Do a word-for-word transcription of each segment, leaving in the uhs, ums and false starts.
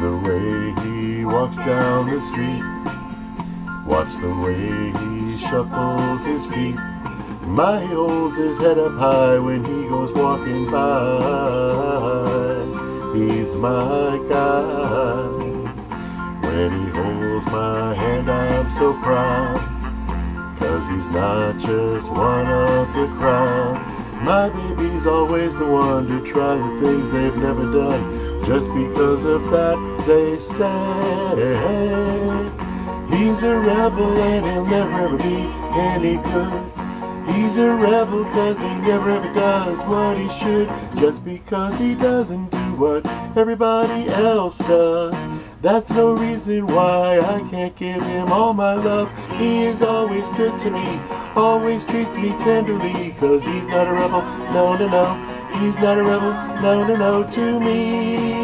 the way he walks down the street. Watch the way he shuffles his feet. My, he holds his head up high when he goes walking by. He's my guy. When he holds my hand, I'm so proud, 'cause he's not just one of the crowd. My baby's always the one to try the things they've never done. Just because of that, they say he's a rebel and he'll never ever be any good. He's a rebel 'cause he never ever does what he should. Just because he doesn't do what everybody else does, that's no reason why I can't give him all my love. He is always good to me, always treats me tenderly, 'cause he's not a rebel, no, no, no. He's not a rebel, no, no, no, to me.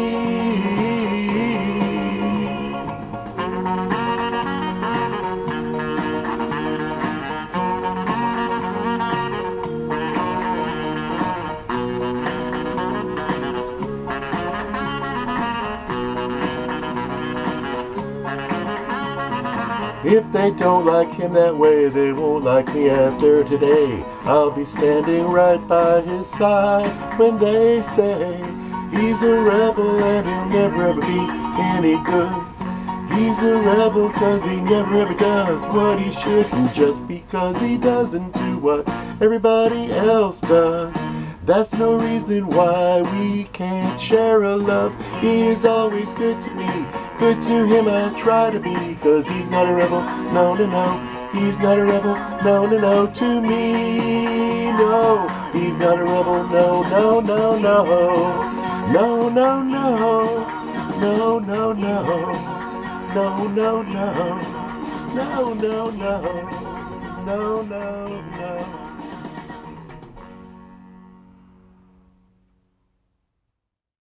If they don't like him that way, they won't like me after today. I'll be standing right by his side when they say he's a rebel and he'll never ever be any good. He's a rebel 'cause he never ever does what he should. And just because he doesn't do what everybody else does, that's no reason why we can't share a love. He is always good to me, good to him I try to be, 'cause he's not a rebel, no, no, no. He's not a rebel, no, no, no, to me, no. He's not a rebel, no, no, no, no. No, no, no. No, no, no. No, no, no. No, no, no. No, no, no.